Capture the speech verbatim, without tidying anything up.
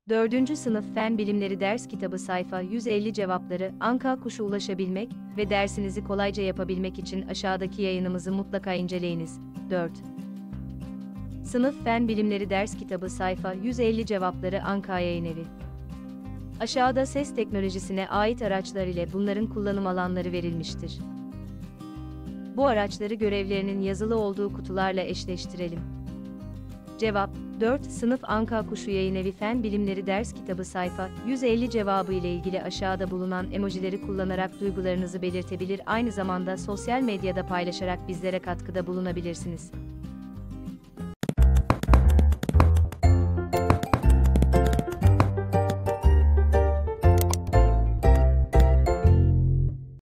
dördüncü Sınıf Fen Bilimleri Ders Kitabı sayfa yüz elli cevapları Anka Kuşu ulaşabilmek ve dersinizi kolayca yapabilmek için aşağıdaki yayınımızı mutlaka inceleyiniz. dört. Sınıf Fen Bilimleri Ders Kitabı sayfa yüz elli cevapları Anka Yayınevi. Aşağıda ses teknolojisine ait araçlar ile bunların kullanım alanları verilmiştir. Bu araçları görevlerinin yazılı olduğu kutularla eşleştirelim. Cevap: dört. Sınıf Anka Kuşu Yayınevi Fen Bilimleri Ders Kitabı sayfa yüz elli cevabı ile ilgili aşağıda bulunan emojileri kullanarak duygularınızı belirtebilir, aynı zamanda sosyal medyada paylaşarak bizlere katkıda bulunabilirsiniz.